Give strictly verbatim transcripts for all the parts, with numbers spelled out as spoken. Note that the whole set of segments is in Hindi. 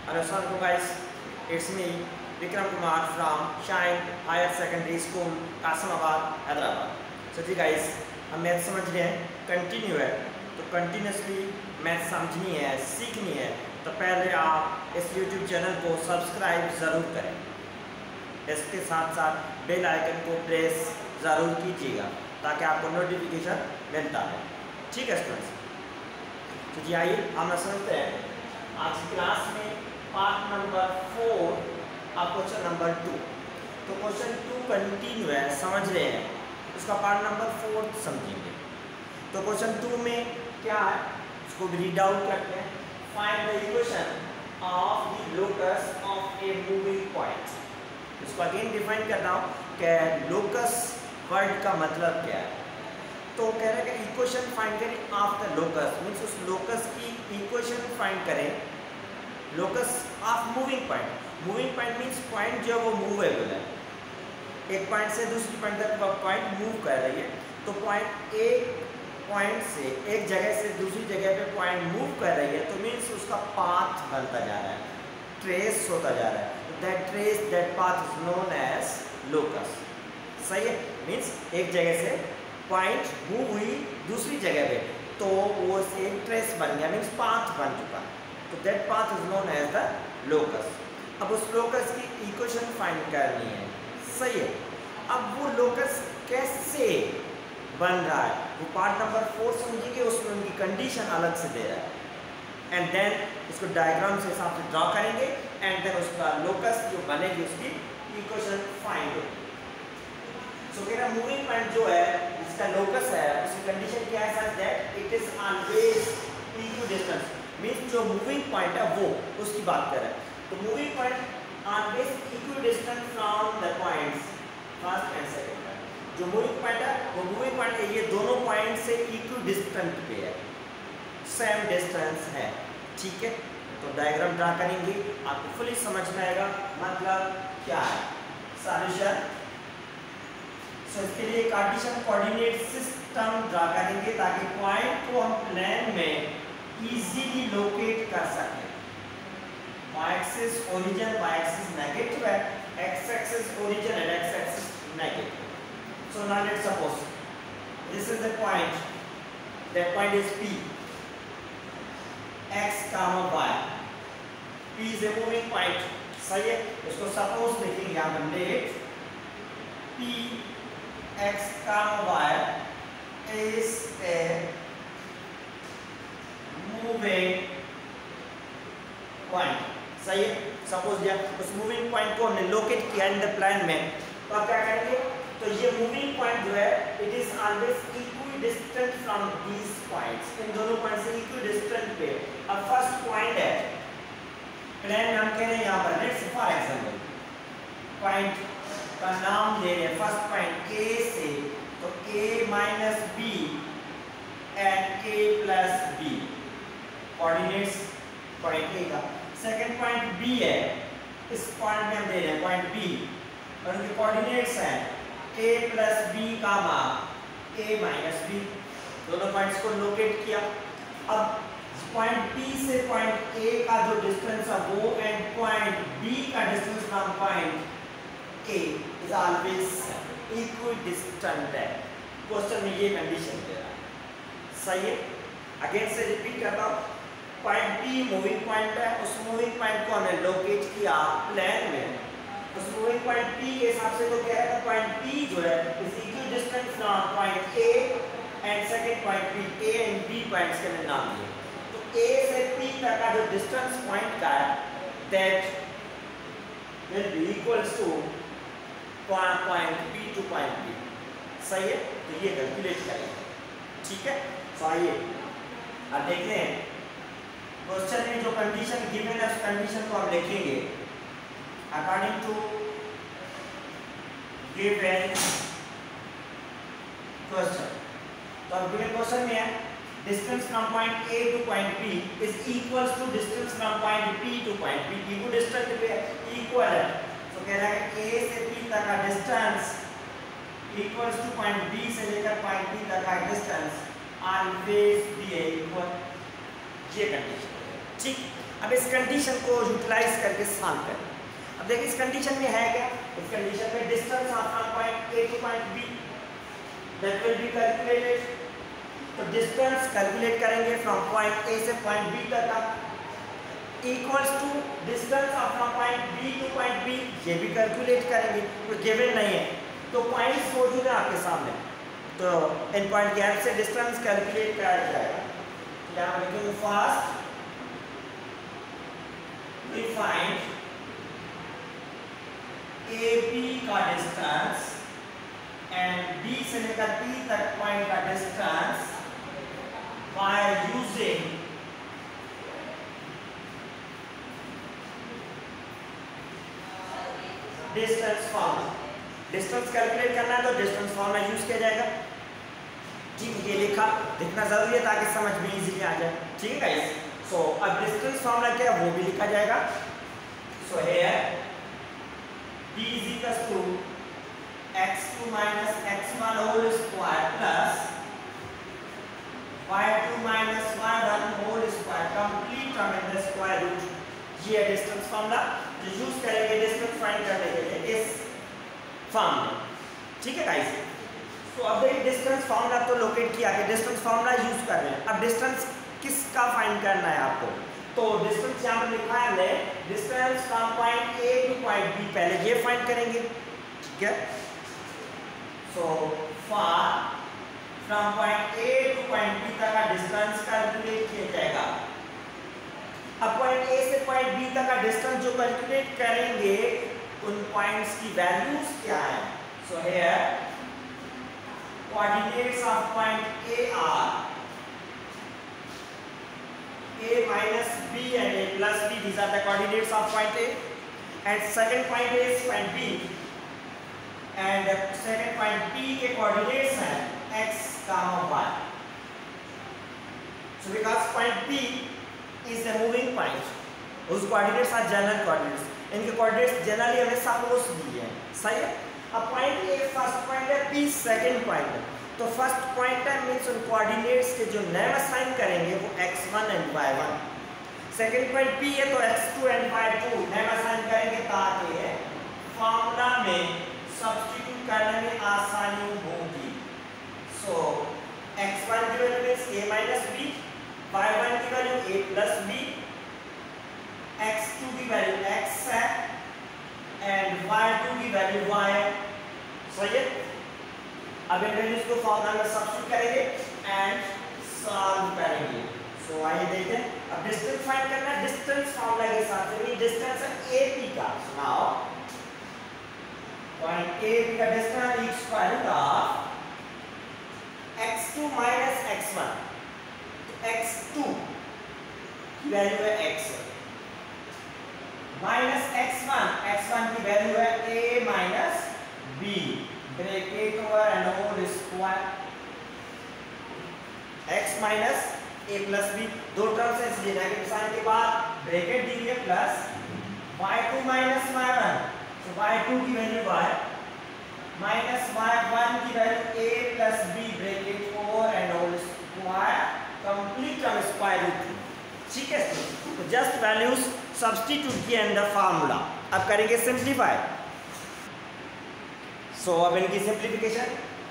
Hello, Assalamualaikum guys. It's me, Vikram Kumar from Shine Higher Secondary School, Kasamabad, Hyderabad. So जी guys, हम मैथ समझ रहे हैं, कंटिन्यू है, तो कंटिन्यूसली मैथ समझनी है, सीखनी है, तो पहले आप इस YouTube चैनल को सब्सक्राइब ज़रूर करें. इसके साथ साथ बेल आइकन को प्रेस ज़रूर कीजिएगा ताकि आपको नोटिफिकेशन मिलता है. ठीक है स्टूडेंट्स. तो जी आइए हम समझते हैं आज क्लास में पार्ट नंबर फोर और क्वेश्चन नंबर टू. तो क्वेश्चन टू कंटिन्यू है, समझ रहे हैं, उसका पार्ट नंबर फोर समझेंगे. तो क्वेश्चन टू में क्या है उसको रीड आउट करते हैं. Find the equation of the locus of a moving point. इसको अगेन डिफाइन कर रहा हूँ कि लोकस वर्ड का मतलब क्या है. तो कह रहे हैं कि इक्वेशन फाइंड करें ऑफ द लोकस, मीन्स उस लोकस की इक्वेशन फाइंड करें. Locus of moving point. Moving point means point जो वो मूवेबल है, एक पॉइंट से दूसरी पॉइंट तक पॉइंट मूव कर रही है. तो पॉइंट एक पॉइंट से एक जगह से दूसरी जगह पे पॉइंट मूव कर रही है, तो मीन्स उसका पाथ बनता जा रहा है, ट्रेस होता जा रहा है. That trace that path is known as locus. सही है. मीन्स एक जगह से पॉइंट मूव हुई दूसरी जगह पे, तो वो से ट्रेस बन गया, मीन्स पाथ बन चुका. तो that path is known as the locus. अब उस लोकस की इक्वेशन फाइंड करनी है. सही है. अब वो लोकस कैसे बन रहा है वो पार्ट नंबर फोर समझिए, उसमें उनकी कंडीशन अलग से दे रहा है. एंड देन उसको डायग्राम से हिसाब से ड्रॉ करेंगे एंड देन उसका लोकस जो बनेगी उसकी इक्वेशन फाइंड होगी. सो कह रहा मूविंग पॉइंट जो है जिसका लोकस है उसकी कंडीशन क्या है, such that it is always equidistance. Means जो मूविंग पॉइंट है वो उसकी बात कर रहे हैं. तो moving point always equidistant from the points first and second point. जो मूविंग पॉइंट है वो मूविंग पॉइंट है, ये दोनों पॉइंट से इक्विडिस्टेंट पे है, सेम डिस्टेंस है. ठीक है. तो डायग्राम ड्रा करेंगे, आपको फुली समझ में आएगा मतलब क्या है. सॉल्यूशन. सो इसके लिए कार्टेशियन कोऑर्डिनेट सिस्टम ड्रा करेंगे ताकि पॉइंट को हम प्लेन में इजीली लोकेट कर सकें. y axis origin, y axis negative है, x axis origin and x axis negative. So now let's suppose this is the point, that point is P, x comma y. P is a moving point. सही है. इसको सपोज लिखेंगे यहाँ पर let P x comma y is a moving point. सही है. सपोज दिया उस मूविंग पॉइंट को हमने लोकेट किया इन द प्लेन में, तो आप क्या करेंगे, तो ये मूविंग पॉइंट जो है it is always equidistant from these points. इन दोनों पॉइंट से इक्विडिस्टेंट पे. अब फर्स्ट पॉइंट है प्लेन में, हम कह रहे हैं यहाँ पर लेट्स फॉर एग्जांपल पॉइंट का नाम ले रहे हैं फर्स्ट पॉइंट A से, तो A minus B and A plus B coordinates point A का. सेकंड पॉइंट B है, इस पॉइंट में हम दे रहे हैं पॉइंट B और उनके कोऑर्डिनेट्स हैं A plus B comma A minus B. दोनों पॉइंट्स को लोकेट किया. अब पॉइंट P से पॉइंट A का जो डिस्टेंस है वो एंड पॉइंट B का distance from point A is always equidistant है. क्वेश्चन में ये कंडीशन दे रहा है. सही है. अगेन से रिपीट करता हूँ. पॉइंट P मूविंग पॉइंट है, उस मूविंग पॉइंट को हमने लोकेट किया प्लेन में. उस मूविंग पॉइंट P के हिसाब से तो कह रहा है पॉइंट P जो है is equidistant from point A and second point B. A and B points के मैंने नाम दिए. तो A से P तक का जो डिस्टेंस पॉइंट का है that will be equals to point P to point B. सही है. तो ये कैलकुलेट करेंगे. ठीक है. तो आइए अब देखते हैं क्वेश्चन में जो कंडीशन गिवन है उस कंडीशन को हम लिखेंगे अकॉर्डिंग टू गिवन क्वेश्चन. तो अब गिवन क्वेश्चन में है distance from point A to point P is equals to distance from point P to point B. Equidistant पे इक्वल है. तो कह रहा है A से P तक का distance equals to point B से लेकर पॉइंट P तक का डिस्टेंस ऑलवेज बी इक्वल. ये कंडीशन. ठीक, अब इस कंडीशन को यूटिलाइज करके सॉल्व करें। अब देखिए इस कंडीशन में है क्या, इस कंडीशन में distance from point A to point B that will be calculated. तो डिस्टेंस कैलकुलेट करेंगे फ्रॉम पॉइंट ए से पॉइंट बी तक का, equals to distance from point B to point B, ये भी कैलकुलेट करेंगे, तो गिवन नहीं है तो पॉइंट्स मौजूद है आपके सामने, तो इन पॉइंट के हेल्प से डिस्टेंस कैलकुलेट किया जाएगा। यहाँ लिखेंगे first we find A B का डिस्टेंस एंड बी से लेकर पी तक पॉइंट का distance by using distance formula. Distance calculate करना है तो डिस्टेंस फॉर्मूला यूज किया जाएगा। ठीक है, ये लिखा लिखना जरूरी है ताकि समझ में इजीली आ जाए। ठीक है गाइस, सो अब डिस्टेंस फॉर्मूला क्या है वो भी लिखा जाएगा। So here d is equals to x two minus x one whole square plus y two minus y one whole square complete term in the square root। ये है डिस्टेंस फॉर्मूला जो यूज करेंगे डिस्टेंस फाइंड करने के लिए इस फॉर्म में। ठीक है गाइस, तो अब देखिए डिस्टेंस फॉर्मूला तो लोकेट किया कि डिस्टेंस फॉर्मूला यूज कर रहे हैं। अब डिस्टेंस किसका फाइंड करना है आपको, तो डिस्टेंस यहाँ पर लिखा है हमने distance from point A to point B, पहले ये फाइंड करेंगे। ठीक है, so far from point A to point B तक का डिस्टेंस कैलकुलेट किया जाएगा। अब पॉइंट ए से पॉइंट बी तक का डिस्टेंस जो कैलकुलेट करेंगे उन पॉइंट्स की वैल्यूज क्या है। So here coordinates of point A are a minus b and a plus b, these are the coordinates of point A, and second point is point B, and second point B के coordinates हैं x comma y। So because point B is the moving point, उस coordinates are general coordinates, इनके coordinates generally हमें suppose दिए हैं, सही है। अब point A first point है, B second point है, तो फर्स्ट पॉइंट है मींस उन कोऑर्डिनेट्स के जो नेम असाइन करेंगे वो x one and y one. Second point P है तो x two and y two name assign करेंगे ताकि फॉर्मूला में सब्स्टिट्यूट करने में आसानी होगी। सो एक्स वन की value means a minus b, y one की value a plus b, x two की वैल्यू x है एंड वाई टू की वैल्यू y है। सही है, अब इन वैल्यूज को फॉर्मूला में सब्स्टिट्यूट करेंगे एंड सॉल्व करेंगे। सो आइए देखते हैं, अब डिस्टेंस फाइंड करना है। डिस्टेंस फॉर्मूला के हिसाब से डिस्टेंस है एपी का। नाउ पॉइंट ए का distance is square root of x two minus x one. X two की वैल्यू है x minus x one, x one की वैल्यू है a minus b, bracket over and whole square, x minus a plus b, दो टर्म से इसलिए नेगेटिव साइन के बाद ब्रैकेट दी है plus y two minus y one, तो वाई टू की value y minus y one की value a plus b, bracket over and whole square, complete term square root. ठीक है, तो जस्ट वैल्यूज सब्स्टिट्यूट किए इन द फार्मूला। अब करेंगे सिंप्लीफाई। सो so, अब इनकी सिंप्लीफिकेशन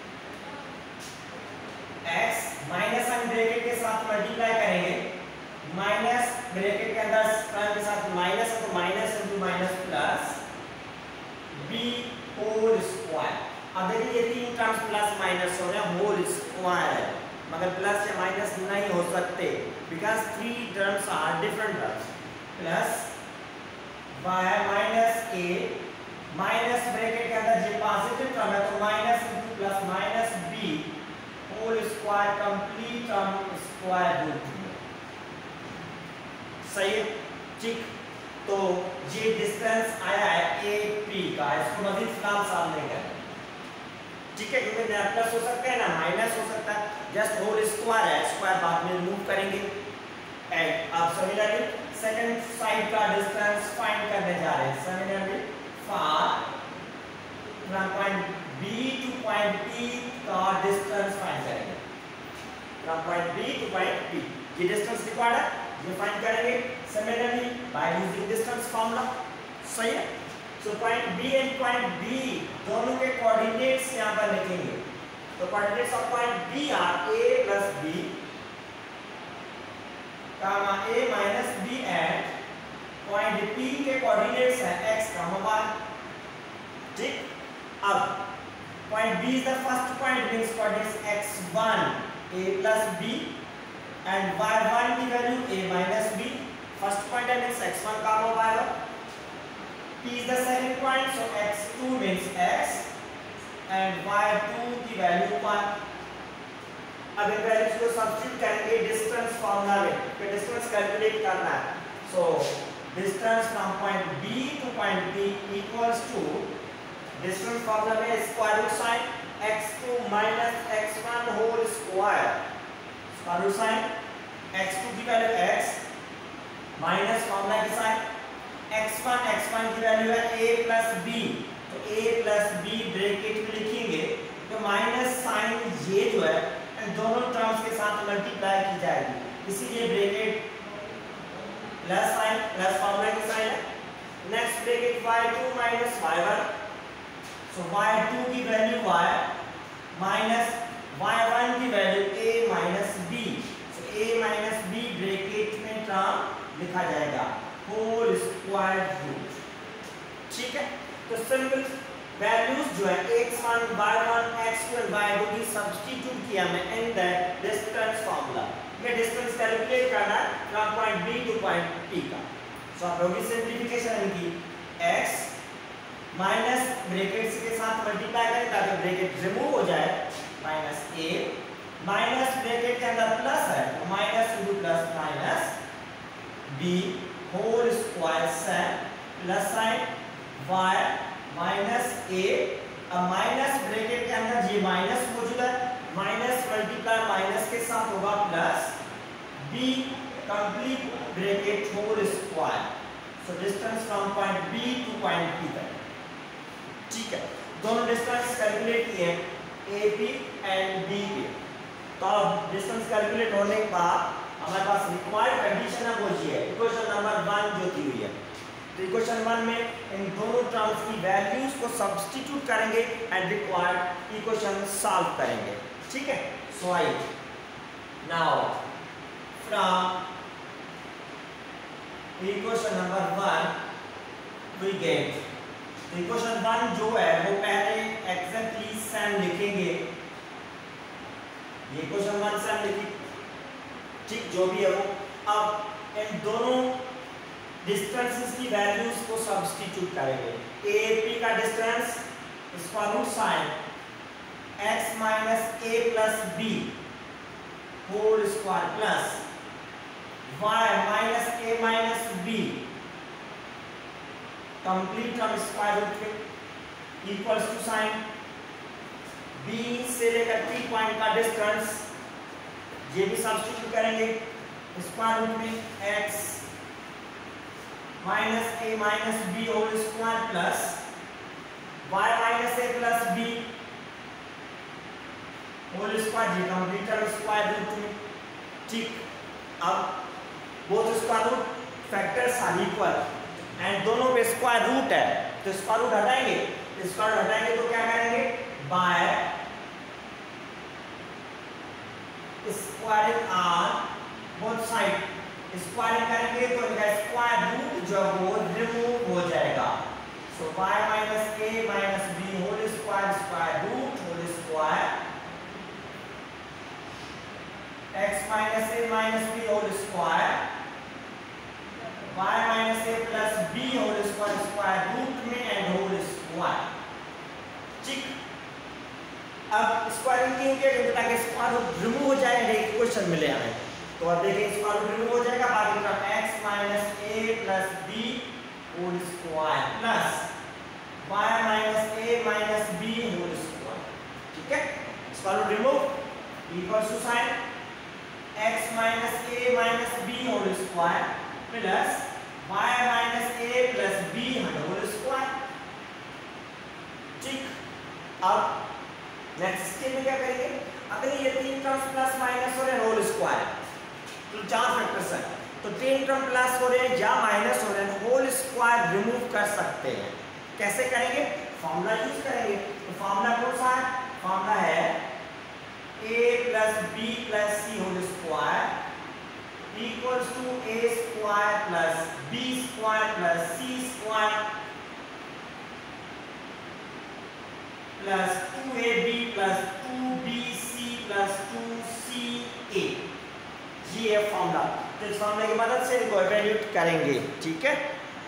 x माइनस हम ब्रैकेट के साथ मल्टीप्लाई करेंगे, माइनस ब्रैकेट के अंदर टर्म के साथ माइनस है तो minus into minus plus b whole square. अब देखिए ये तीन टर्म्स प्लस माइनस हो रहे हैं, होल स्क्वायर है मगर प्लस या माइनस नहीं हो सकते because three terms are different terms. Plus y minus a minus bracket के अंदर जो पॉजिटिव टर्म है तो minus into plus minus b whole square, complete term square root. सही है, ठीक। तो ये डिस्टेंस आया है A P का, इसको मजीद काम सामने कर। ठीक है, क्योंकि ना प्लस हो सकता है ना माइनस हो सकता है, जस्ट होल स्क्वायर है, स्क्वायर बाद में रिमूव करेंगे। एंड अब सिमिलरली सेकंड साइड का डिस्टेंस फाइंड करने जा रहे हैं। Similarly far from point B to point P का डिस्टेंस फाइंड करेंगे। From point B to point P ये डिस्टेंस रिक्वायर्ड है, ये फाइंड करेंगे। similarly by using distance formula. सही है? So point B and point B दोनों के coordinates यहाँ पर लिखेंगे. तो coordinates of point B are A plus B, comma A minus B and point P के coordinates हैं x, y. ठीक? अब point B is the first point, means coordinates x one A plus B and y one की value A minus B. First point means x one comma y one. P is the second point, so x two means x and y two की value one. अब इन वैल्यूज को सब्स्टिट्यूट करेंगे डिस्टेंस फॉर्मूला में, कि डिस्टेंस कैलकुलेट करना है. So distance from point B to point P equals to distance formula में square root sign x two minus x one whole square, square root sign x two की वैल्यू x माइनस फॉर्मूला की sign x one, x one की वैल्यू है a plus b, तो a plus b ब्रैकेट में लिखेंगे तो माइनस साइन ये जो है इन दोनों टर्म्स के साथ मल्टीप्लाई की जाएगी, इसीलिए bracket plus sign plus formula की साइन है. Next bracket y two minus y one, so y two की value y minus y one की value a minus b, so a minus b bracket में टर्म लिखा जाएगा होल स्क्वायर रूट. ठीक है? तो सिंपल वैल्यूज जो है x one, y one, x two और y two की सब्स्टिट्यूट किया मैं इन द डिस्टेंस फार्मूला. ये डिस्टेंस कैलकुलेट करना है from point B to point P का. सो आप लोग सिंपलीफिकेशन इनकी x माइनस ब्रैकेट्स के साथ मल्टीप्लाई करें ताकि ब्रैकेट रिमूव हो जाए, माइनस a माइनस ब्रैकेट के अंदर प्लस है तो minus into plus minus b whole square sign plus sign y minus a. अब माइनस ब्रैकेट के अंदर ये माइनस मौजूद है, माइनस मल्टीप्लाई माइनस के साथ होगा plus b complete bracket whole square. So distance from point B to point P तक. ठीक है? दोनों डिस्टेंस कैलकुलेट किए A P एंड B के. तो अब डिस्टेंस कैलकुलेट होने के बाद हमारे पास रिक्वायर्ड कंडीशन है वो ये है, इक्वेशन नंबर वन जो दी हुई है. तो इक्वेशन वन में इन दोनों टर्म्स की वैल्यूज को सब्स्टिट्यूट करेंगे एंड रिक्वायर्ड इक्वेशन सॉल्व करेंगे. ठीक है? So I now from equation number one we get, equation one जो है वो पहले एग्जैक्टली सेम लिखेंगे. ये इक्वेशन वन सेम लिखी, ठीक, जो भी है वो. अब इन दोनों डिस्टेंसेस की वैल्यूज को सब्स्टिट्यूट करेंगे. A P का distance square root sign x minus a plus b whole square plus y minus a minus b complete term square root में इक्वल्स टू साइन B से लेकर P पॉइंट का डिस्टेंस ये भी सब्स्टिट्यूट करेंगे स्क्वायर रूट में x minus a minus b whole square plus y minus a plus b whole square जी कंप्लीट टर्म स्क्वायर रूट में. ठीक, अब both square root factors are equal and दोनों पे स्क्वायर रूट है तो स्क्वायर रूट हटाएंगे, स्क्वायर रूट हटाएंगे तो क्या करेंगे, by squaring on both side. Squaring करेंगे तो इनका स्क्वायर रूट जो वो रिमूव हो जाएगा. So y minus a minus b whole square square root whole square x minus a minus b whole square y minus a plus b whole square square root में एंड होल स्क्वायर. ठीक, अब स्क्वायरिंग क्यों किया क्योंकि ताकि स्क्वायर रूट रिमूव हो जाए एंड एक क्वेश्चन मिले हमें. तो अब देखिए स्क्वायर रूट रिमूव हो जाएगा, बाकी का x minus a plus b whole square plus y minus a minus b whole square. ठीक है? Square root remove equals to sign x minus a minus b whole square plus y minus a plus b whole square. ठीक, अब नेक्स्ट स्टेप में क्या करेंगे, अगर ये तीन टर्म्स प्लस माइनस और होल स्क्वायर तो चार फैक्टर्स हैं तो तीन टर्म प्लस हो रहे हैं या माइनस हो रहे हैं, होल स्क्वायर रिमूव कर सकते हैं। कैसे करेंगे? फॉर्मूला यूज करेंगे। तो फॉर्मूला कौन सा है? फॉर्मूला है a plus b plus c whole square equals to a square plus b square plus c square plus two a b plus two b c plus two c a. ये है फॉर्मूला। तो इस फॉर्मूले की मदद से इनको इवैल्यूएट करेंगे। ठीक है।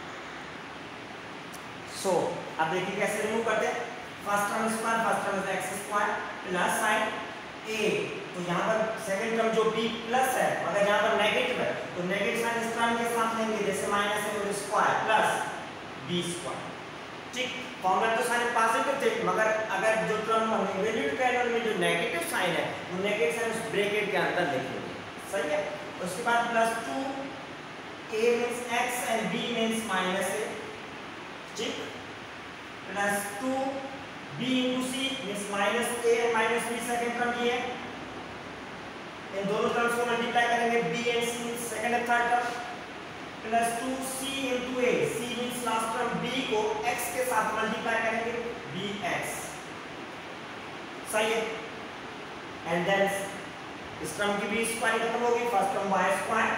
सो so, अब देखिए कैसे रिमूव करते हैं। First term square, first term is x square plus sign a, तो यहाँ पर सेकंड टर्म जो b प्लस है, अगर यहाँ पर नेगेटिव है तो नेगेटिव साइन इस टर्म के साथ लेंगे, जैसे minus a whole square plus b square. ठीक, फॉर्मूला तो सारे पॉजिटिव थे, मगर अगर जो टर्म हम इवैल्यूएट कर रहे हैं जो नेगेटिव साइन है, वो नेगेटिव साइन उस ब्रैकेट के अंदर लिखेंगे। सही है। उसके बाद plus two a means x and b means minus a। ठीक, plus two b into c means minus a and minus b second term ये है। इन दोनों टर्म्स को मल्टीप्लाई करेंगे, b and c means second and third term, plus two c into a, c means last term b को x के साथ मल्टीप्लाई करेंगे, bx। सही है। एंड देन इस टर्म की भी स्क्वायर खत्म होगी, first term y square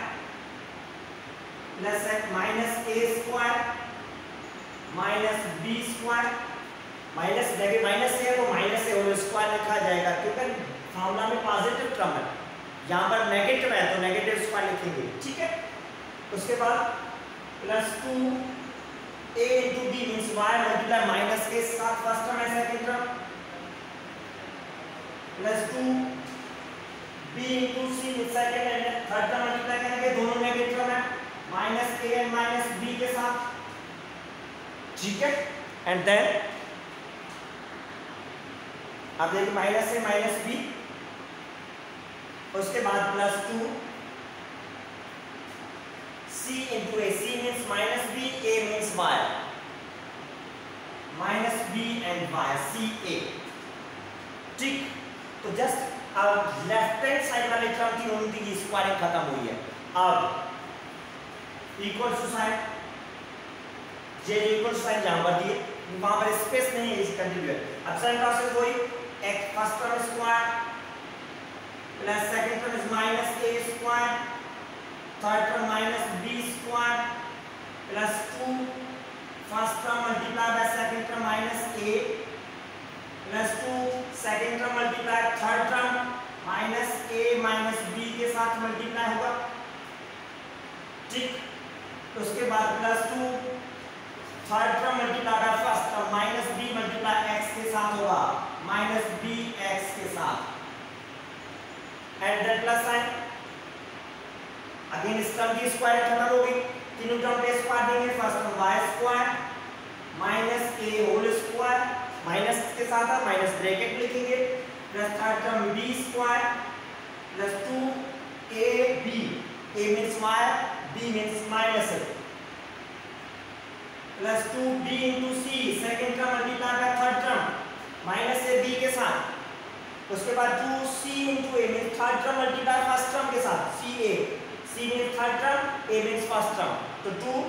plus minus a square minus b square, minus negative minus है तो माइनस ए होल स्क्वायर लिखा जाएगा, क्योंकि फॉर्मूला में पॉजिटिव टर्म है, यहाँ पर नेगेटिव है तो नेगेटिव स्क्वायर लिखेंगे। ठीक है। उसके बाद plus two a into b means y multiply minus के साथ फर्स्ट टर्म है, second term plus two b into c second and third term multiply करेंगे, दोनों नेगेटिव टर्म है, minus a and minus b के साथ। ठीक है। एंड देन अब देखिए माइनस ए माइनस बी, उसके बाद plus two c into a, c means minus b, a means y, minus B and y, c a. ठीक, तो जस्ट अब लेफ्ट हैंड साइड वाले टर्म की उनकी की स्क्वायरिंग खत्म हुई है। अब इक्वल टू साइन, जे इक्वल टू साइन जहां पर दिए वहां पर स्पेस नहीं है, इस कंटिन्यू है। अब साइन प्रोसेस वही, x first term square plus second term is minus a square, third term minus b square plus two first term multiply by second term minus a plus two second term multiply third term minus a minus b के साथ मल्टीप्लाई होगा। ठीक, उसके बाद plus two third term multiply by first term minus b multiply x के साथ होगा, माइनस बी एक्स के साथ, and then plus sign. Again इस टर्म की स्क्वायर खत्म होगी, तीनों टर्म पे स्क्वायर देंगे, first term y square minus a whole square, minus के साथ है माइनस ब्रैकेट लिखेंगे, plus third term b square plus two a b, a means y, b means minus है, plus two b into c, second term multiply by third term minus a b के साथ, उसके बाद टू सी इंटू ए means third term multiply first term के साथ, c a, c means third term, a means first term, तो two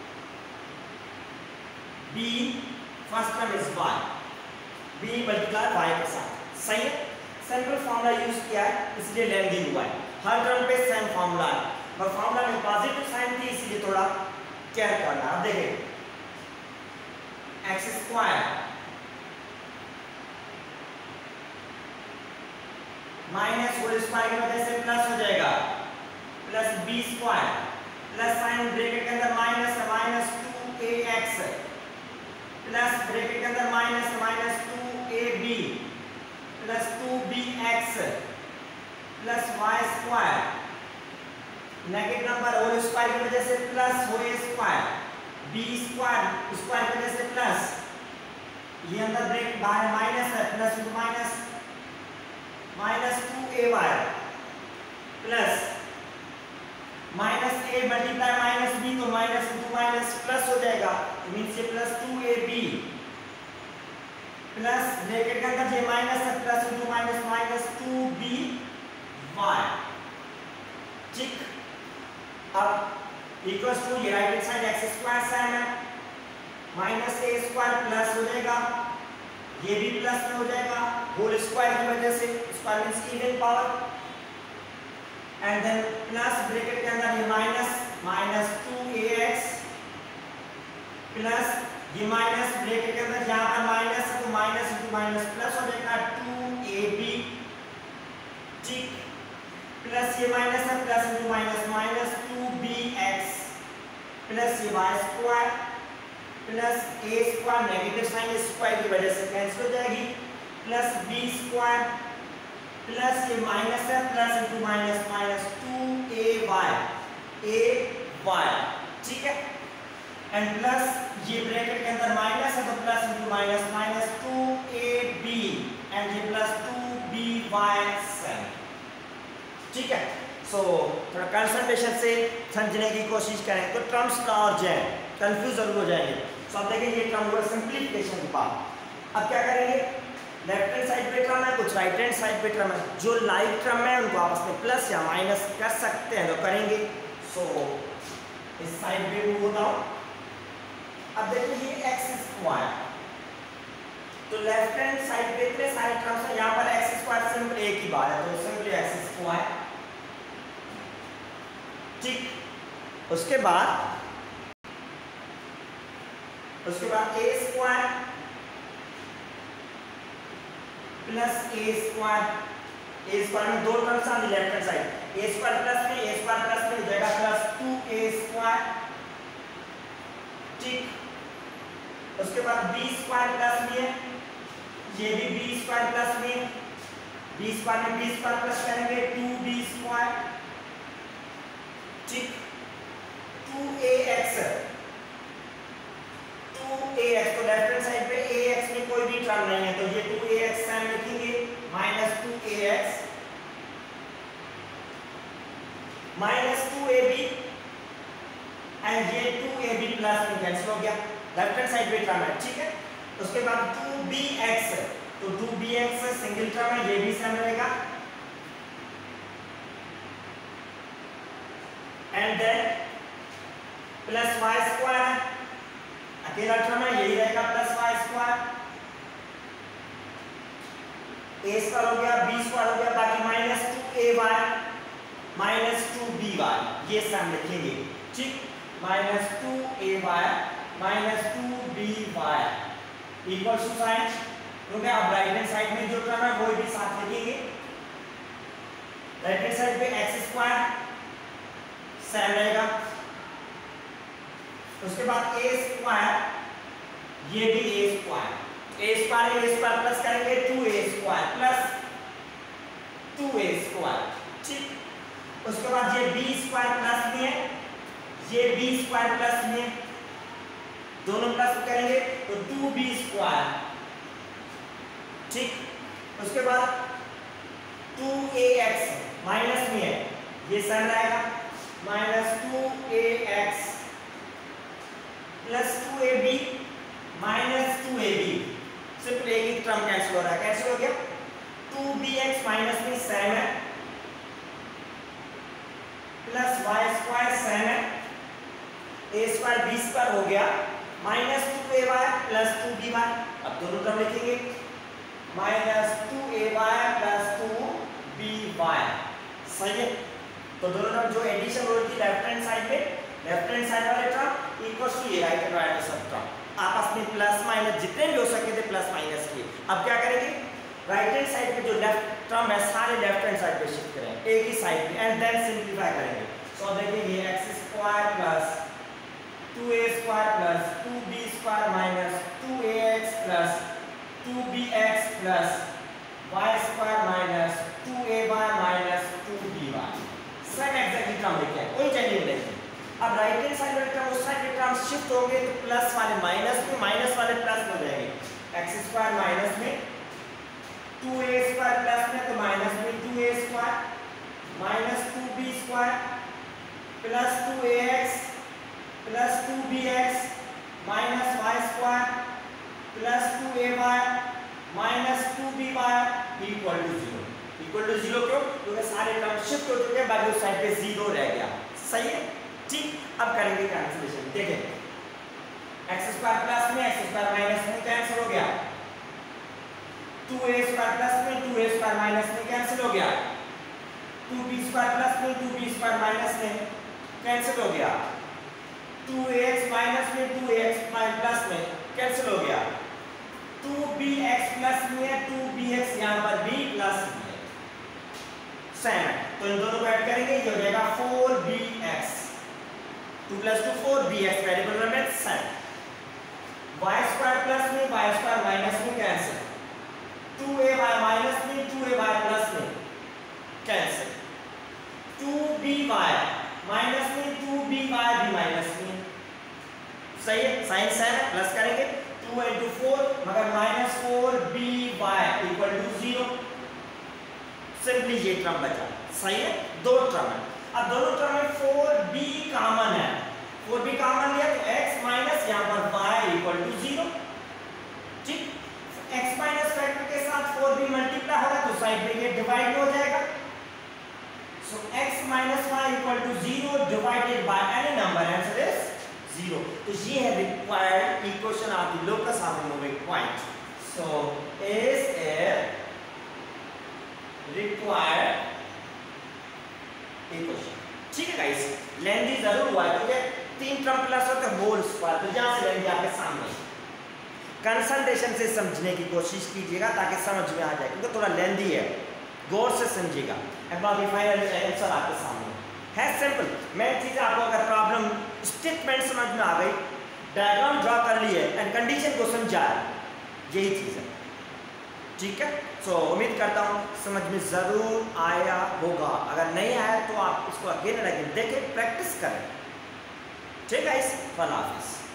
b first term is y, b multiply y के साथ। सही है। सिंपल फॉर्मूला यूज किया है इसलिए लेंदी हुआ है, हर टर्म पे सेम फॉर्मूला है, और फॉर्मूला में पॉजिटिव साइन थी इसलिए थोड़ा केयर करना। अब देखिए x square minus whole square की वजह से प्लस हो जाएगा, plus b square plus sign bracket के अंदर माइनस है, minus two a x plus bracket के अंदर minus minus two a b plus two b x plus y square, negative number whole square की वजह से प्लस हो a square, b square square की वजह से प्लस, ये अंदर ब्रैकेट बाहर माइनस है, plus into minus minus two a y plus minus a multiply minus b, तो माइनस इंटू माइनस प्लस हो जाएगा, मीन्स ये plus two a b plus bracket के अंदर ये माइनस है, plus into minus minus two b y. ठीक, अब इक्वल्स टू ये right hand side x square same है, माइनस ए स्क्वायर प्लस हो जाएगा, ये भी प्लस में हो जाएगा होल स्क्वायर की वजह से, square means even power, and then plus bracket के अंदर ये minus minus two a x plus ये माइनस ब्रैकेट के अंदर जहां पर माइनस है तो माइनस इंटू माइनस प्लस हो जाएगा टू ए बी, ठीक, प्लस ये माइनस है plus into minus minus two b x plus ये y square plus a square, negative sign square की वजह से कैंसिल हो जाएगी, प्लस बी स्क्वायर प्लस ये माइनस है plus into minus minus two a y a y, ठीक है, एंड प्लस ये ब्रैकेट के अंदर माइनस है तो plus into minus minus two a b and ये plus two b y seven, ठीक है। सो so, थोड़ा कंसंट्रेशन से समझने की कोशिश करें तो टर्म्स का और जो है कंफ्यूज जरूर हो जाएंगे। सो अब देखेंगे टर्म हुआ सिंप्लीफिकेशन के बाद। अब क्या करेंगे, लेफ्ट हैंड साइड पे टर्म है, कुछ राइट हैंड साइड पे टर्म है, जो लाइक टर्म है उनको आपस में प्लस या माइनस कर सकते हैं तो करेंगे। सो so, इस साइड पे मूव होता हूँ। अब देखिए ये एक्स स्क्वायर, तो लेफ्ट हैंड साइड पे इतने सारे टर्म्स हैं, यहाँ पर एक्स स्क्वायर सिंपल एक ही बात है तो सिंपली एक्स स्क्वायर, ठीक। उसके बाद उसके बाद a square plus a square, a square में दो टर्म्स आती left hand side, a square plus में ए स्क्वायर प्लस में हो जाएगा प्लस टू ए स्क्वायर, ठीक। उसके बाद बी स्क्वायर प्लस में ये भी बी स्क्वायर प्लस में, बी स्क्वायर में बी स्क्वायर प्लस करेंगे टू बी स्क्वायर, ठीक। Two a x, two a x, तो लेफ्ट हैंड साइड पे ए एक्स में कोई भी टर्म नहीं है तो ये टू ए एक्स साइन लिखेंगे minus two a x minus two a b and ये टू ए बी प्लस में कैंसिल हो गया, लेफ्ट हैंड साइड पे टर्म है, ठीक है। उसके बाद टू बी एक्स, तो two b x single term है, ये भी सेम रहेगा, and then plus y square, अकेला टर्म है यही रहेगा plus y square, a square हो गया, बी स्क्वायर हो गया, बाकी minus two a y minus two b y, ये सम लिखेंगे, ठीक। Minus two a y minus two b y equal to sign, क्योंकि अब राइट हैंड साइड में जो टर्म है वो भी साथ लिखेंगे, राइट हैंड साइड पे एक्स स्क्वायर सेम रहेगा, उसके बाद ए स्क्वायर, ये भी a square, a square a square plus करेंगे two a square plus two a square, ठीक। उसके बाद ये बी स्क्वायर प्लस में है, ये बी स्क्वायर प्लस में, दोनों प्लस करेंगे तो टू बी स्क्वायर, ठीक। उसके बाद टू ए एक्स माइनस में है, ये सेम रहेगा minus two a x plus two a b minus two a b, सिर्फ एक ही टर्म कैंसिल हो रहा है, कैंसिल हो गया, टू बी एक्स माइनस में सेम है प्लस वाई स्क्वायर सेम है, ए स्क्वायर बी स्क्वायर हो गया minus two a y plus two b y, अब दोनों टर्म लिखेंगे minus two a y plus two b y, सही है। तो दोनों टर्म जो एडिशन हो रही थी लेफ्ट हैंड साइड पे, लेफ्ट हैंड साइड वाले टर्म इक्वल्स टू ये राइट हैंड वाले सब टर्म आपस में प्लस माइनस जितने भी हो सके थे प्लस माइनस किए। अब क्या करेंगे, राइट हैंड साइड पे जो लेफ्ट टर्म है सारे लेफ्ट हैंड साइड पे शिफ्ट करेंगे एक ही साइड पे एंड देन सिंपलीफाई करेंगे। सो देखिए ये x square plus two a square plus two b square minus two a x plus two b x plus y square minus two a y minus two b y, same exactly term लिखे हैं, कोई चेंज नहीं है। अब राइट हैंड साइड वाले टर्म उस साइड के टर्म शिफ्ट होंगे तो प्लस वाले माइनस में, माइनस वाले प्लस में हो जाएंगे, एक्स स्क्वायर माइनस में टू ए स्क्वायर प्लस में तो माइनस में two a square minus two b square plus two a x plus two b x minus y square plus two a y minus two b y equal to zero. Equal to zero क्यों? क्योंकि सारे टर्म शिफ्ट हो चुके हैं, बाकी उस साइड पे जीरो रह गया, सही है। ठीक, अब करेंगे कैंसिलेशन। देखें एक्स स्क्वायर प्लस में एक्स स्क्वायर माइनस में कैंसिल हो गया, टू ए स्क्वायर प्लस में टू ए स्क्वायर माइनस में कैंसिल हो गया, टू बी स्क्वायर प्लस में टू बी स्क्वायर माइनस में कैंसिल हो गया, टू ए एक्स माइनस में टू ए एक्स प्लस में कैंसिल हो गया, टू बी एक्स प्लस में टू बी एक्स यहाँ पर भी प्लस में सेम है, तो इन दोनों को ऐड करेंगे, ये हो जाएगा four b x, two plus two four b x variable remain same, y square plus में वाई स्क्वायर माइनस में cancel, two a y minus में टू ए वाई प्लस में cancel, two b y minus में टू बी वाई भी माइनस में, सही है, साइन सेम है, प्लस करेंगे टू इंटू फोर मगर minus four b y equal to zero, simply ये टर्म बचा, सही है, दो टर्म है। अब दोनों टर्म में फोर बी कॉमन है, फोर बी कॉमन लिया तो x माइनस यहाँ पर y इक्वल टू जीरो, ठीक, x माइनस फैक्टर के साथ फोर बी मल्टीप्लाई होगा तो साइड में ये डिवाइड हो जाएगा, so x minus y equal to zero divided by any number, answer is zero. तो ये है required equation of the locus of the moving point, so is a required equation, ठीक है गाइस। लेंदी जरूर हुआ है क्योंकि तीन टर्म प्लस होते हैं होल स्क्वायर, तो जहां से लेंदी आपके सामने, कंसंट्रेशन से समझने की कोशिश कीजिएगा ताकि समझ में आ जाए, क्योंकि थोड़ा लेंदी है, गौर से समझिएगा। अब फाइनल आंसर आपके सामने है, सिंपल। मैं चीज़ आपको अगर प्रॉब्लम स्टेटमेंट समझ में आ गई, डायग्राम ड्रॉ कर लिए एंड कंडीशन को समझा, यही चीज़ है, ठीक है। सो so, उम्मीद करता हूँ समझ में ज़रूर आया होगा, अगर नहीं आया तो आप इसको अगेन एंड अगेन देखें, प्रैक्टिस करें, ठीक है। इस फल हाफिज़।